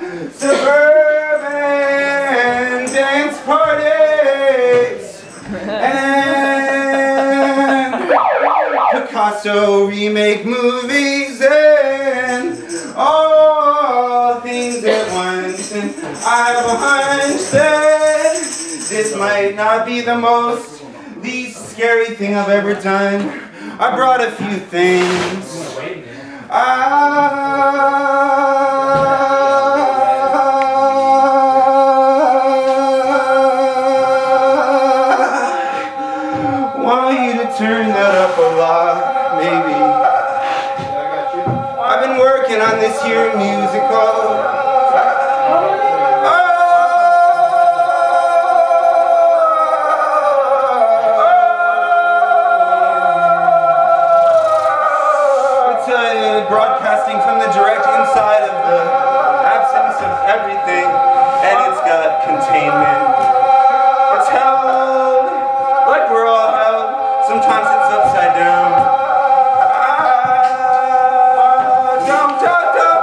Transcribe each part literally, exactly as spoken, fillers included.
suburban dance parties and Picasso remake movies and all things at once. And I have a hunch that this might not be the most least scary thing I've ever done. I brought a few things. I want you to turn that up a lot, maybe. I've been working on this here musical. Broadcasting from the direct inside of the absence of everything, and it's got containment. It's held like we're all held. Sometimes it's upside down. Ah, dum, dum, dum.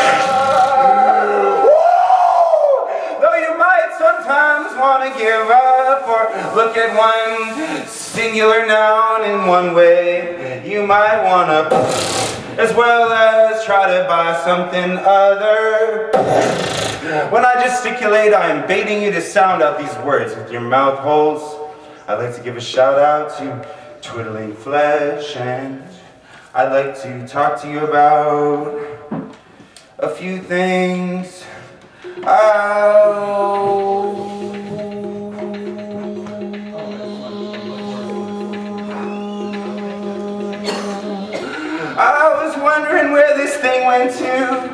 Though you might sometimes want to give up or look at one singular noun in one way, you might want to, as well as try to buy something other. When I gesticulate, I am baiting you to sound out these words with your mouth holes. I'd like to give a shout out to Twiddling Flesh, and I'd like to talk to you about a few things. Oh. I was wondering where this thing went to.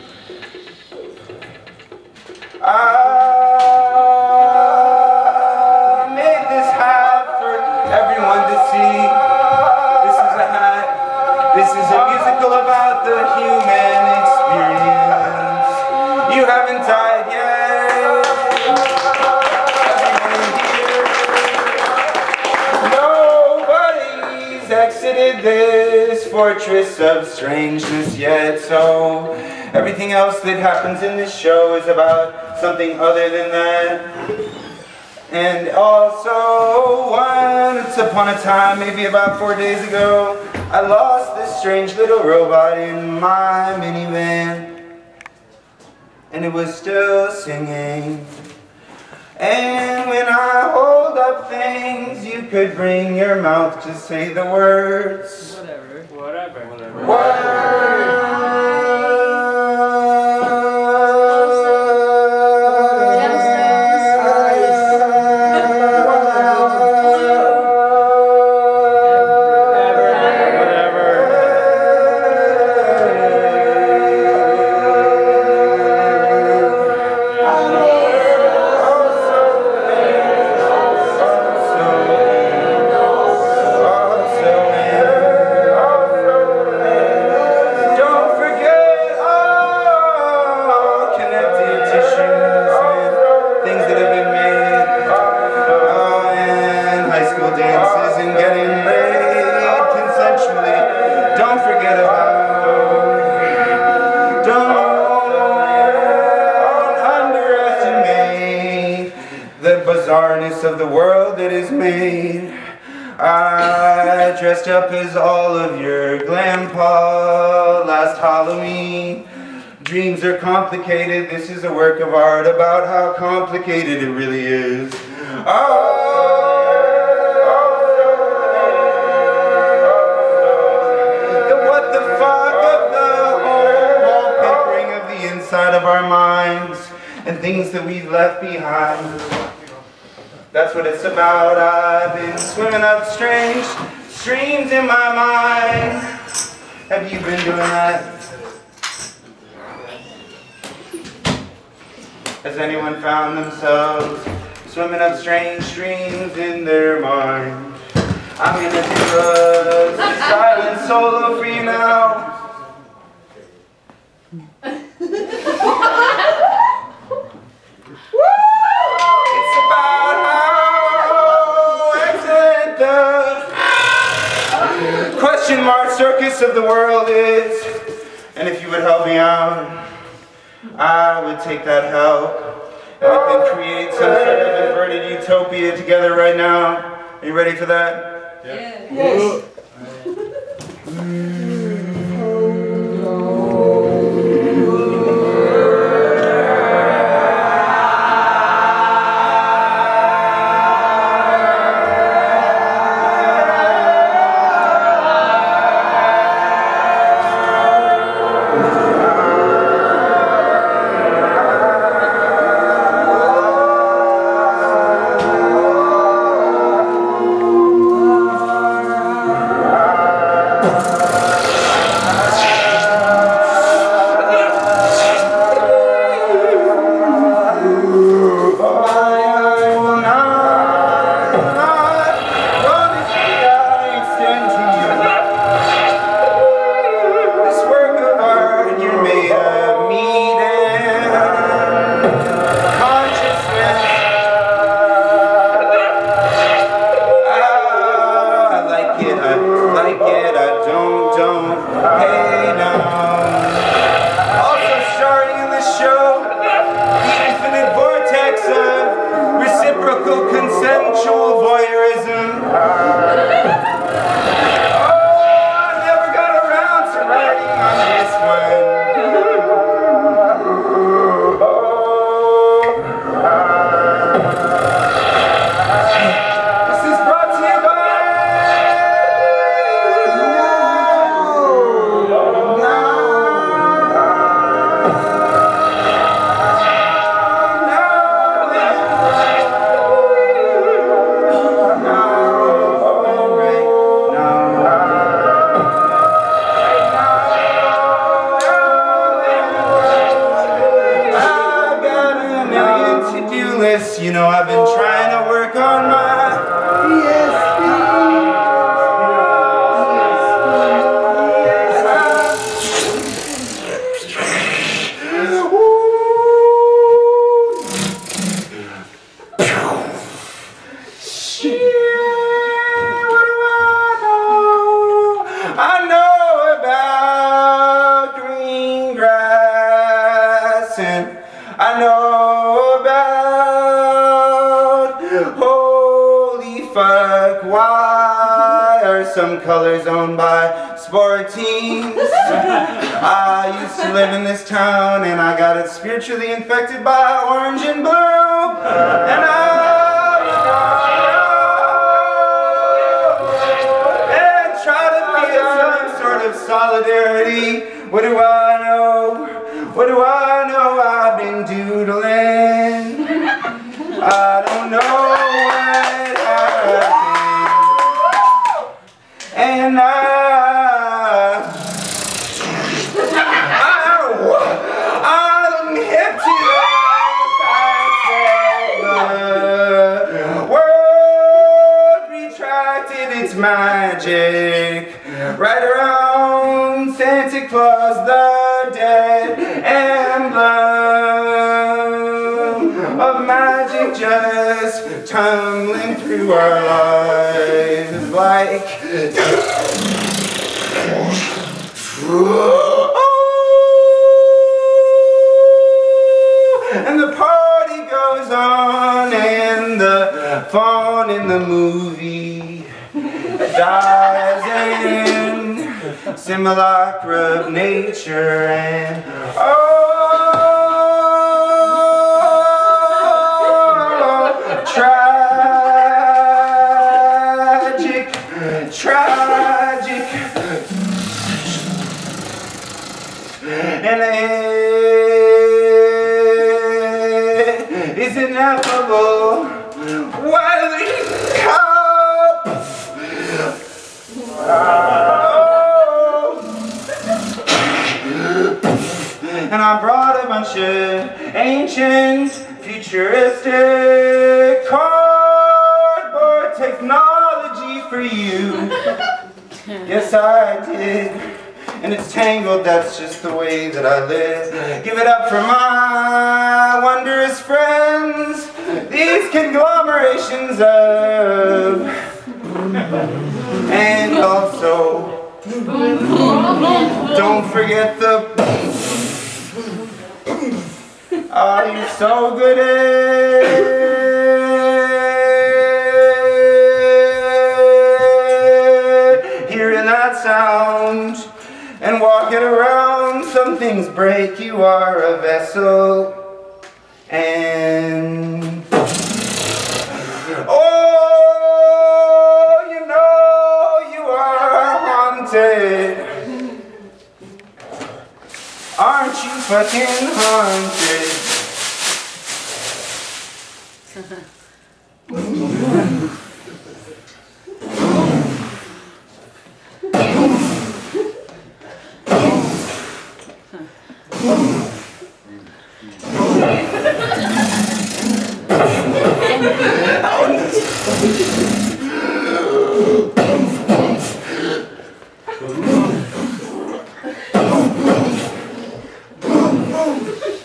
I made this hat for everyone to see. This is a hat. This is a musical about the human experience. You haven't died yet. Everyone here. Nobody's exited this fortress of strangeness yet, so everything else that happens in this show is about something other than that. And also, once upon a time, maybe about four days ago, I lost this strange little robot in my minivan, and it was still singing. And when I hold up things, you could bring your mouth to say the words. Whatever. Whatever. Whatever. Words. Bizarreness of the world that is made. I dressed up as all of your grandpa last Halloween. Dreams are complicated. This is a work of art about how complicated it really is. Oh, the what the fuck of the whole wallpapering of the inside of our minds and things that we've left behind. That's what it's about. I've been swimming up strange streams in my mind. Have you been doing that? Has anyone found themselves swimming up strange streams in their mind? I'm gonna do a silent solo for you now. Question mark circus of the world is, and if you would help me out, I I would take that help. And we can create some sort of inverted utopia together right now. Are you ready for that? Yeah. Yes. You know, I've been trying to work on my yes, shit, what do I know? I know about green grass, and I know about holy fuck, why are some colors owned by sport teams? I used to live in this town and I got it spiritually infected by orange and blue. And I and try to feel some sort of solidarity. What do I know? What do I know? I've been doodling. I don't know what happened. And I, I, I'm hip to the world retracted its magic right around Santa Claus the dead emblem of magic just tumbling through our lives like and the party goes on and the fun in the movie dies in simulacra of nature and oh tragic, tragic, and it is ineffable. While the cup, oh, and I brought a bunch of ancient, futuristic cardboard technology for you. Yes, I did. And it's tangled, that's just the way that I live. Give it up for my wondrous friends, these conglomerations of, and also, don't forget the Oh, you're so good at hearing that sound and walking around. Some things break, you are a vessel. And oh, you know you are haunted. Aren't you fucking haunted?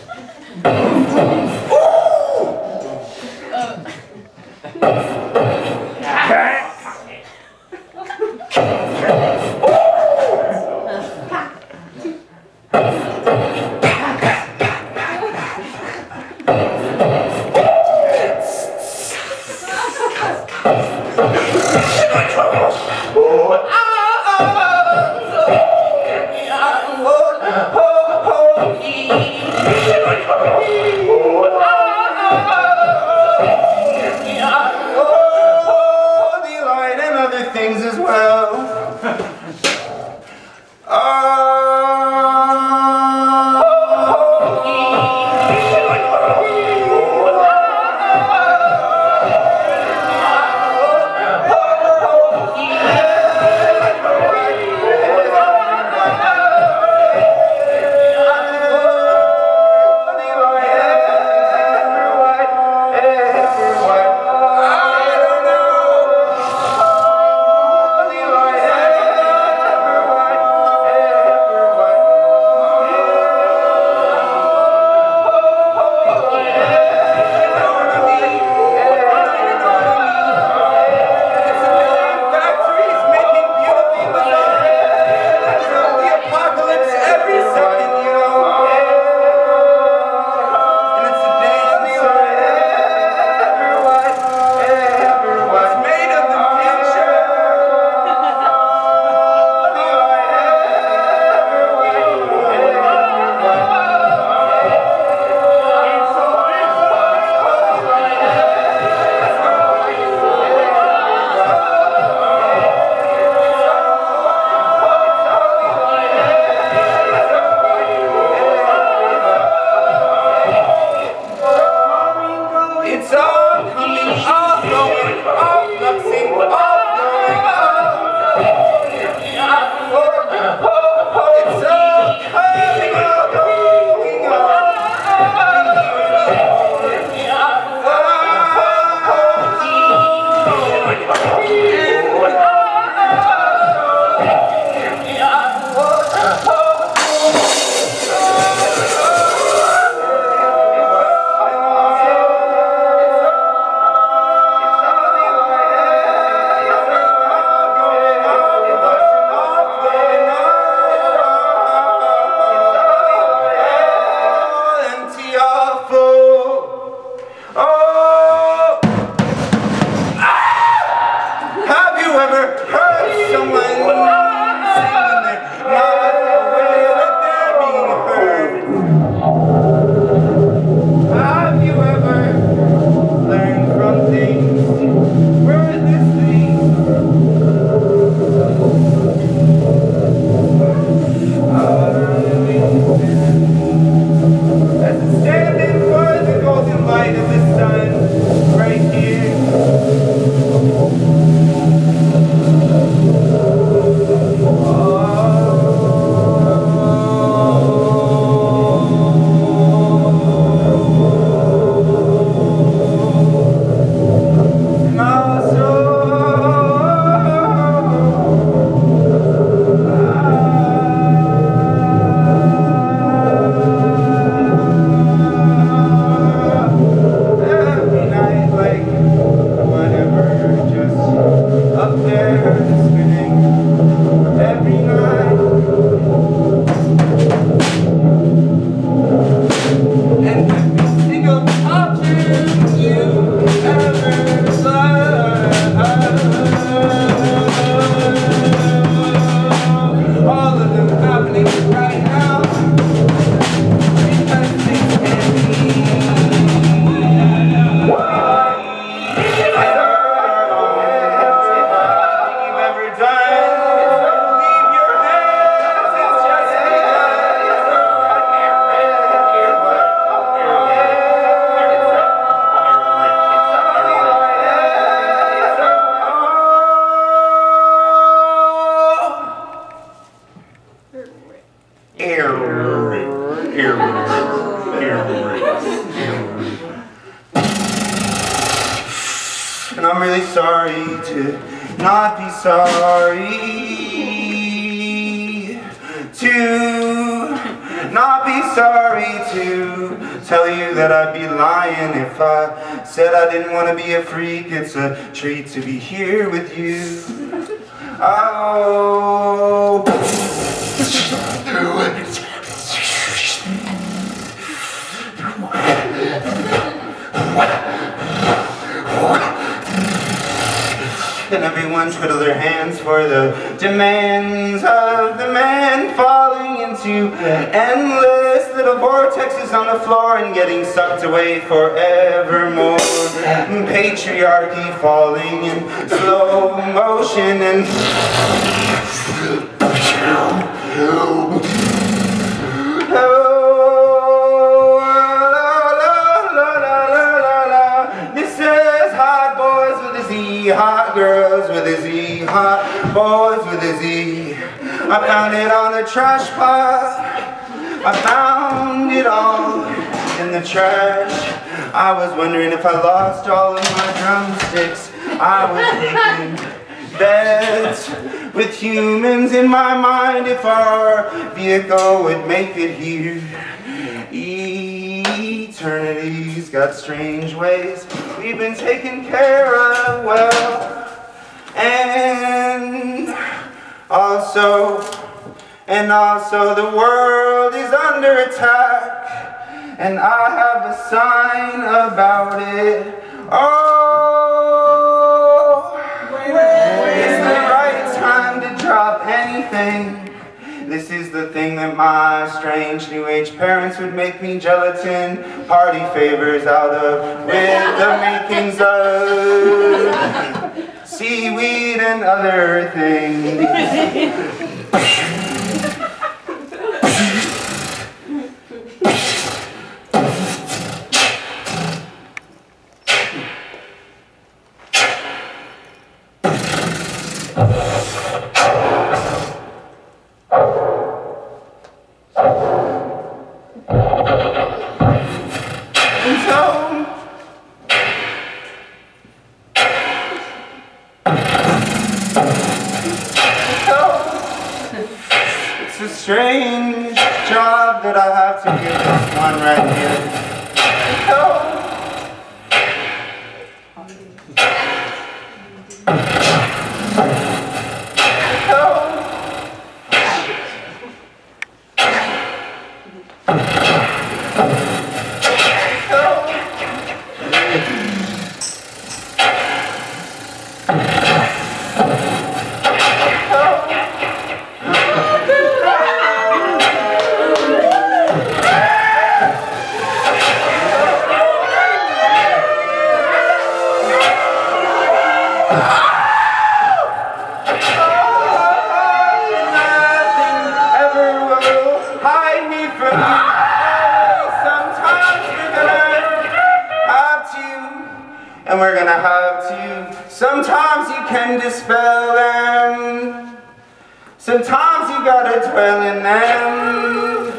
Oh! I'm really sorry to not be sorry. To not be sorry to tell you that I'd be lying if I said I didn't want to be a freak. It's a treat to be here with you. Oh. And everyone twiddle their hands for the demands of the man falling into endless little vortexes on the floor and getting sucked away forevermore. Patriarchy falling in slow motion and hot girls with a Z, hot boys with a Z. I found it on a trash pile. I found it all in the trash. I was wondering if I lost all of my drumsticks. I was thinking bets with humans in my mind if our vehicle would make it here. Eternity's got strange ways we've been taken care of well, and also, and also the world is under attack, and I have a sign about it. Oh, it's the right time to drop anything. This is the thing that my strange new age parents would make me gelatin party favors out of, with the makings of seaweed and other things. It's a strange job that I have to give this one right here. And we're gonna have to, sometimes you can dispel them, sometimes you gotta dwell in them.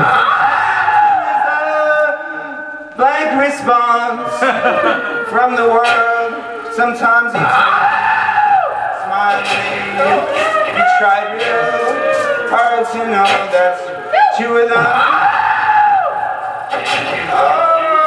There's a blank response from the world, sometimes you smiling, you try real hard to know that's two of them. Oh.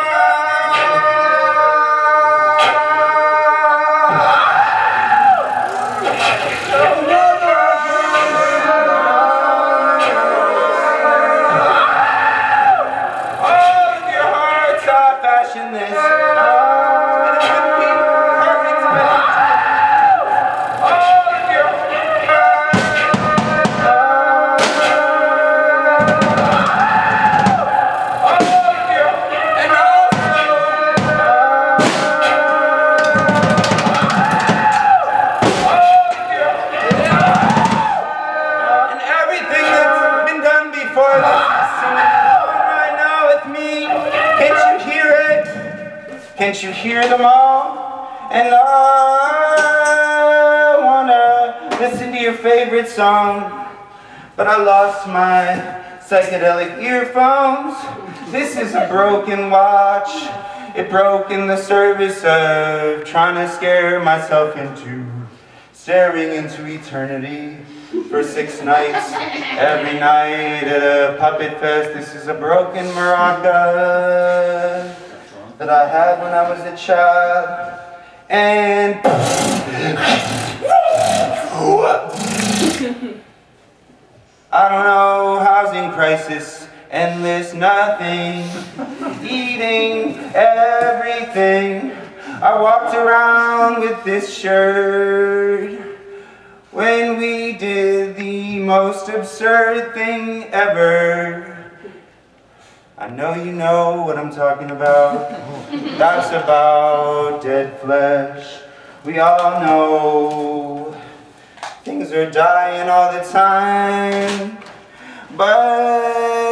Can't you hear them all? And I wanna listen to your favorite song, but I lost my psychedelic earphones. This is a broken watch. It broke in the service of trying to scare myself into staring into eternity for six nights, every night at a puppet fest. This is a broken maraca that I had when I was a child. And I don't know, housing crisis, endless nothing, eating everything. I walked around with this shirt when we did the most absurd thing ever. I know you know what I'm talking about. That's about dead flesh. We all know things are dying all the time, but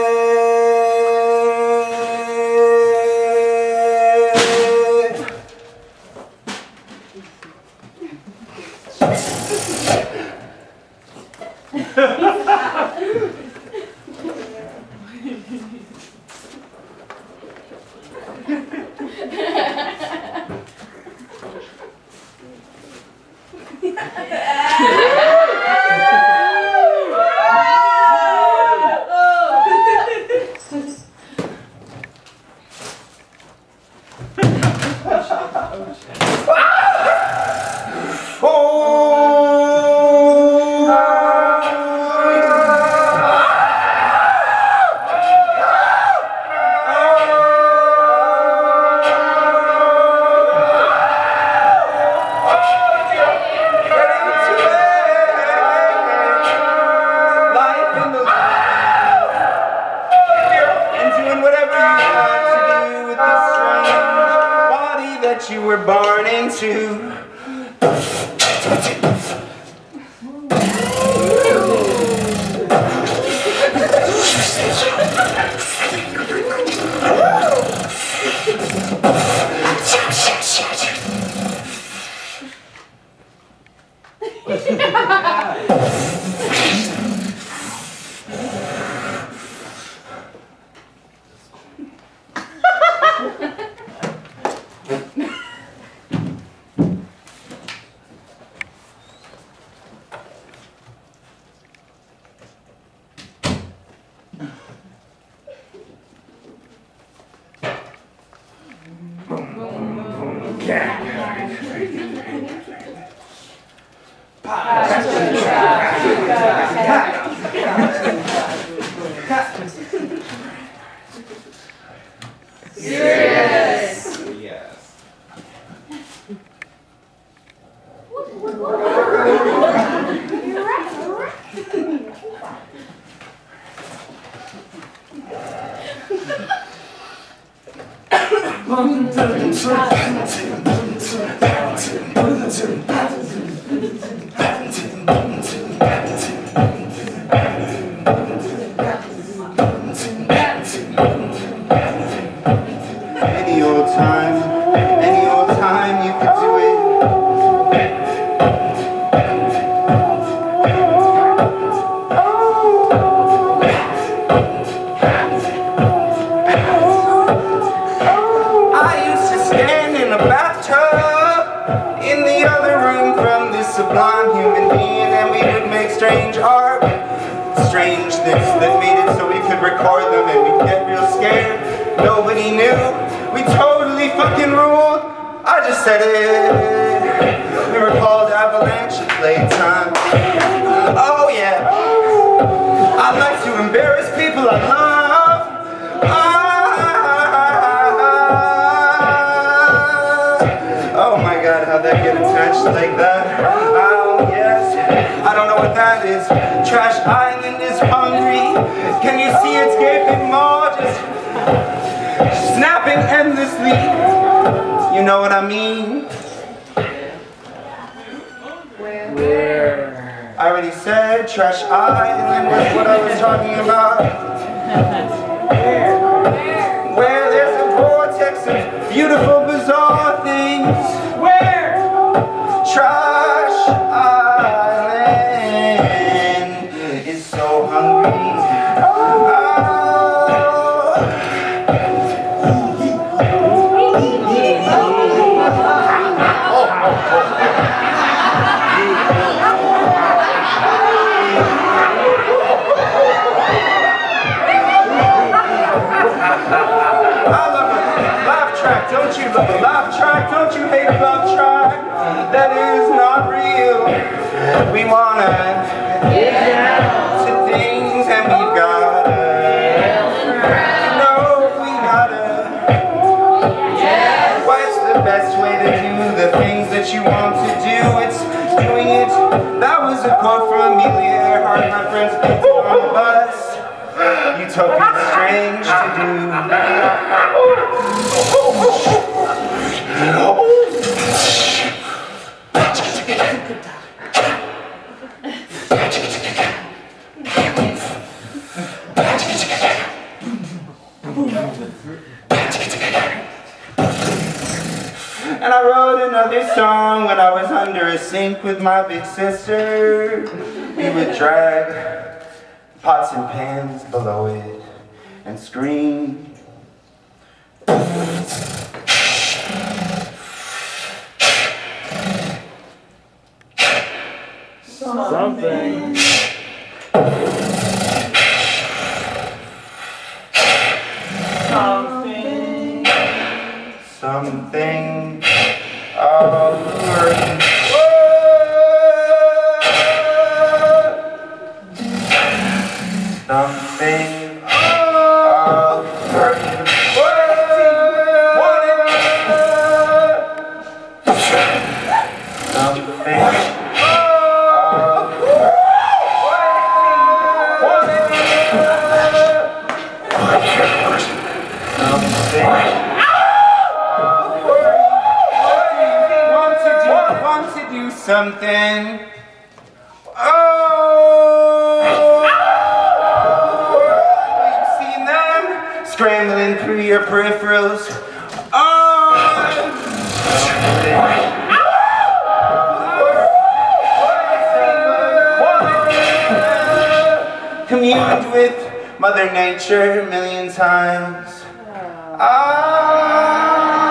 you were born into. Serious. Yes. Any old time, any old time you could do it. I used to stand in a bathtub in the other room from this sublime human being, and we would make strange art, strange things that made it so we could record them, and we'd get real scared. Nobody knew. We totally fucking ruled. I just said it. We were called Avalanche at playtime. Oh yeah. I like to embarrass people I love. Ah. Oh my God, how'd that get attached like that? Oh yes. I don't know what that is. Trash Island is hungry. Can you see its gaping maw just snapping endlessly? You know what I mean? Where? Where? I already said Trash Island is what I was talking about. Where? Where there's a vortex of beautiful, bizarre things. Where? Trash Island is so hungry. Oh. Don't you love a laugh track? Don't you hate a love track that is not real? We wanna get down to things and we've gotta know we gotta. What's the best way to do the things that you want to do? It's doing it. That was a quote from Amelia Earhart, my friends picked it on the bus. Utopia's strange to do. And I wrote another song when I was under a sink with my big sister. We would drag pots and pans below it and scream. Something. Something. Something. Oh, something. Something. Oh, you've seen them scrambling through your peripherals. Oh, communed with Mother Nature a million times. Ah.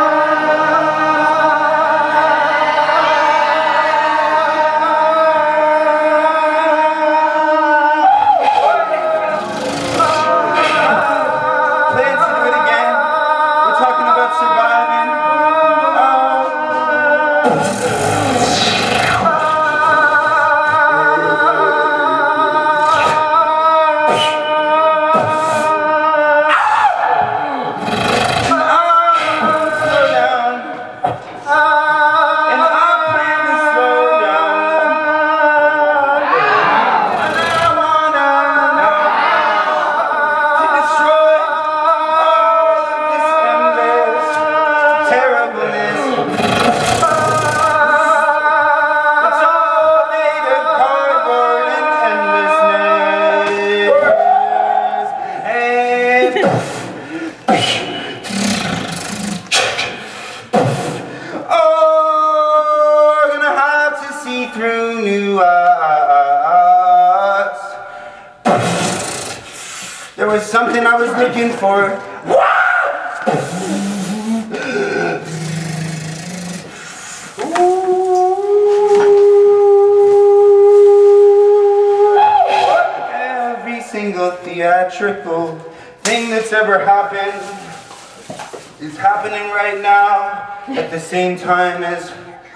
Through new eyes. There was something I was looking for. Every single theatrical thing that's ever happened is happening right now at the same time as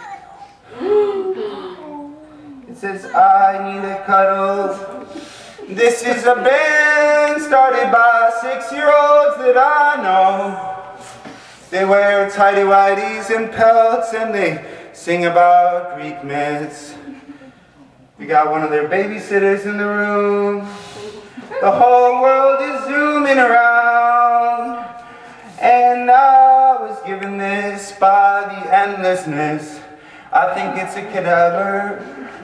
it says, I need a cuddle. This is a band started by six-year-olds that I know. They wear tighty-whities and pelts and they sing about Greek myths. We got one of their babysitters in the room. The whole world is zooming around. And I was given this by the endlessness. I think it's a cadaver.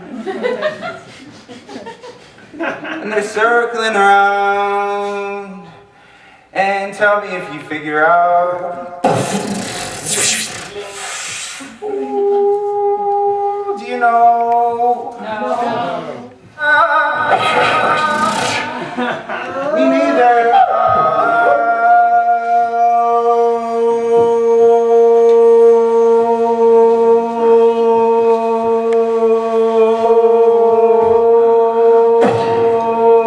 And they're circling around. And tell me if you figure out. Ooh, do you know? No. Ah, me neither.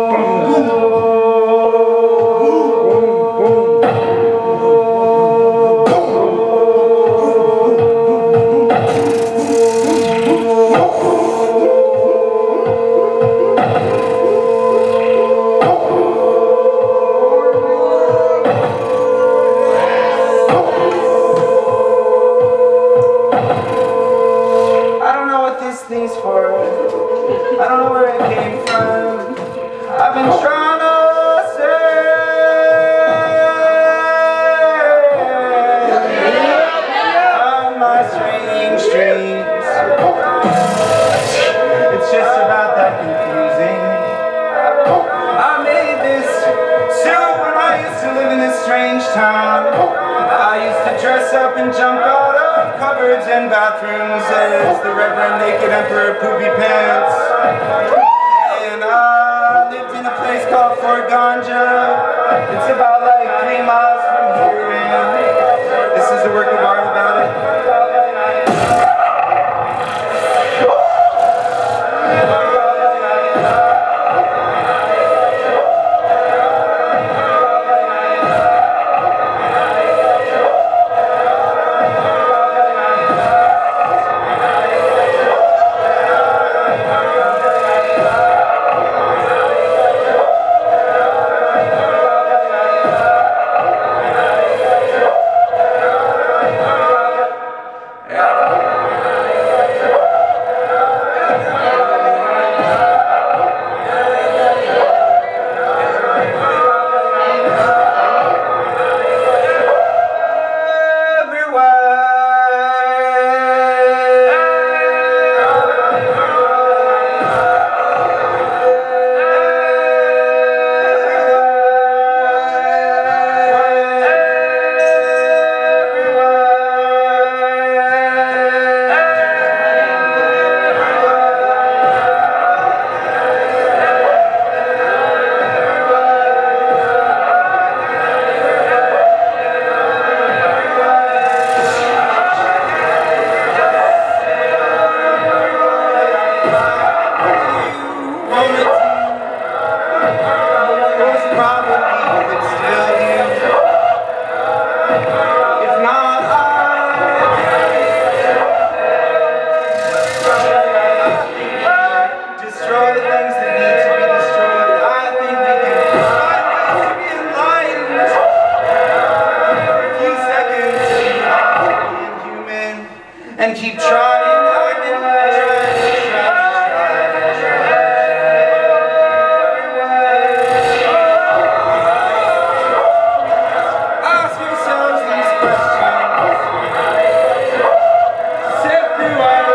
Oh, I don't know where it came from. I've been trying to say on my strange dreams. It's just about that confusing. I made this suit when I used to live in this strange town. I used to dress up and jump out of cupboards and bathrooms as the Reverend Naked Emperor Poopy Pants. And I lived in a place called Fort Ganja. It's about like three miles from here, and this is a work of art about it. And keep trying, I've been trying, trying, trying. Ask yourselves these questions. Sift through our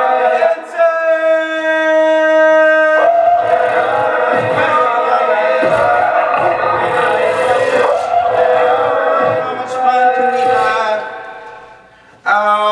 answers. How much fun can we have? Uh,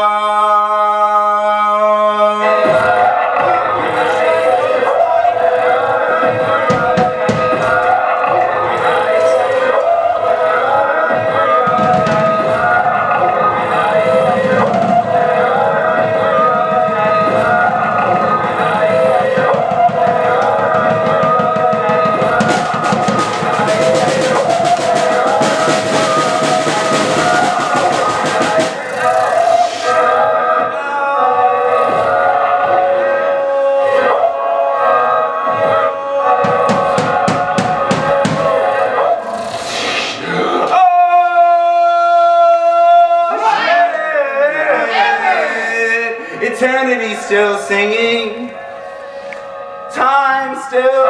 eternity still singing, time still.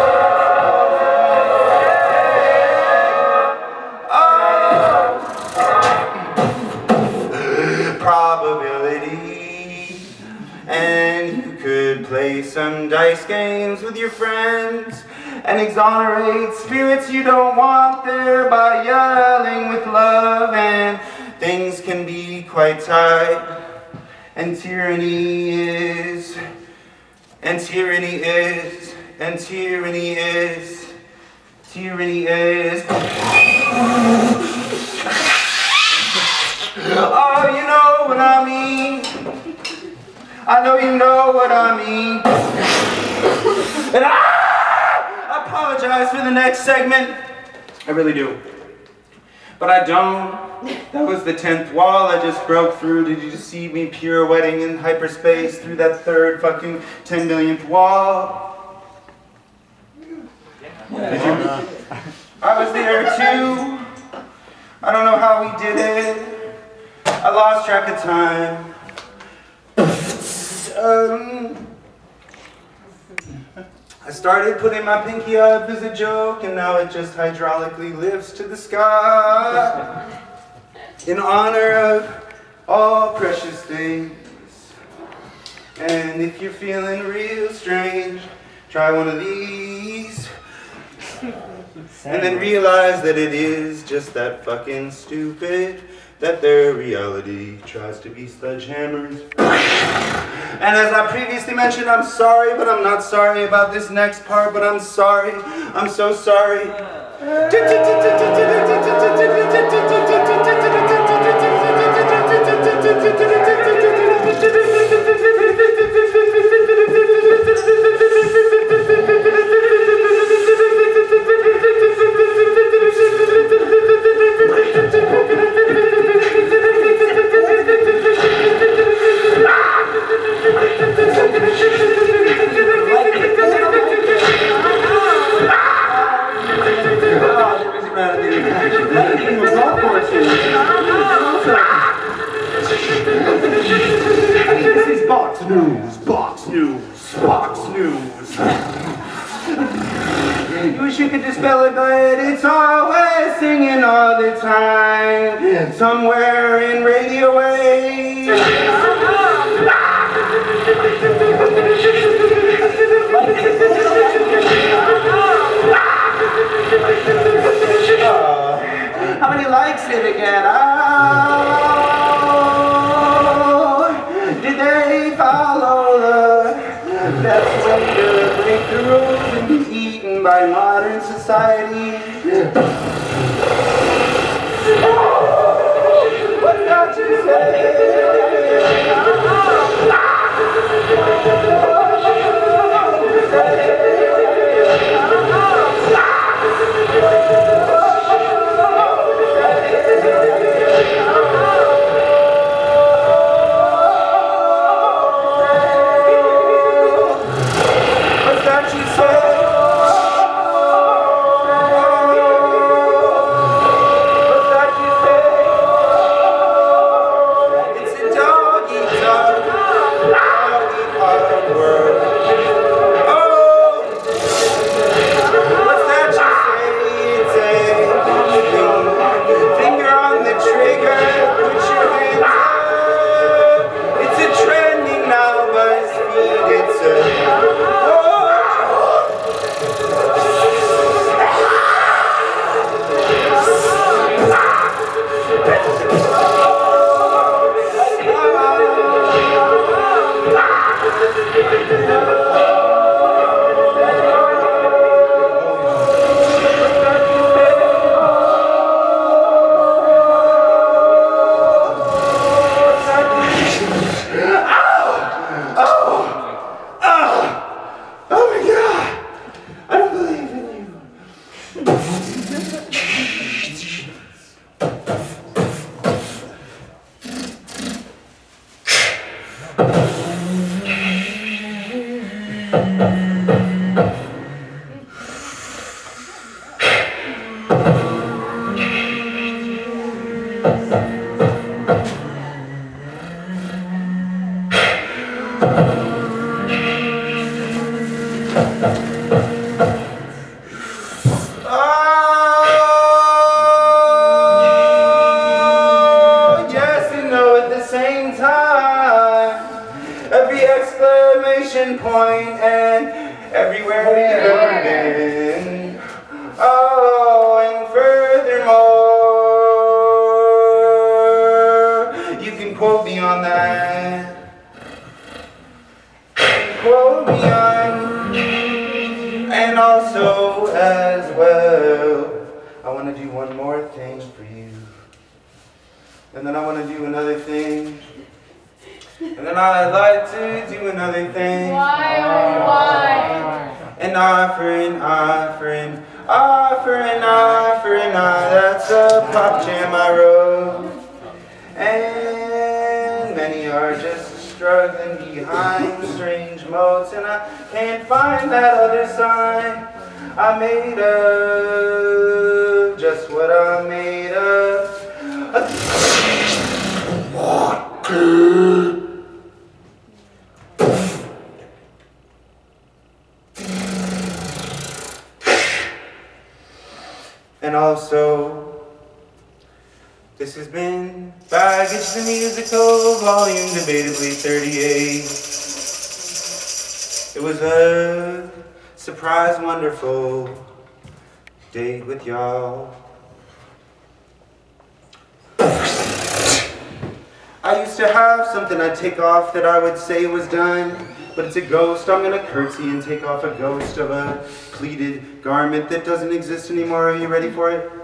Oh, probability, and you could play some dice games with your friends and exonerate spirits you don't want there by yelling with love, and things can be quite tight. And tyranny is, and tyranny is, and tyranny is, tyranny is. Oh, you know what I mean. I know you know what I mean. And I apologize for the next segment. I really do. But I don't. That was the tenth wall I just broke through. Did you just see me pirouetting in hyperspace through that third fucking ten millionth wall? Did you? I was there too. I don't know how we did it. I lost track of time. um, I started putting my pinky up as a joke, and now it just hydraulically lifts to the sky in honor of all precious things. And if you're feeling real strange, try one of these, and then realize that it is just that fucking stupid that their reality tries to be sledgehammers. And as I previously mentioned, I'm sorry, but I'm not sorry about this next part, but I'm sorry. I'm so sorry. This is box news, box news, box news. You wish you could dispel it, but it's always singing all the time, somewhere in radio waves. Uh, how many likes did it get? Oh, did they follow the best way to break the rules and be eaten by modern society? What got you say? Point and everywhere we've been. Oh, and furthermore, you can quote me on that. Quote me on, and also as well, I want to do one more thing for you, and then I want to do another thing. And then I'd like to do another thing. Why, oh, why? An offering, offering, offering, offering, ah, that's a pop jam I wrote. And many are just struggling behind strange modes, and I can't find that other sign I made of, just what I made of. A also, this has been Baggage the Musical, volume debatably thirty-eight. It was a surprise, wonderful date with y'all. I used to have something I'd take off that I would say was done, but it's a ghost. I'm gonna curtsy and take off a ghost of a pleated garment that doesn't exist anymore. Are you ready for it?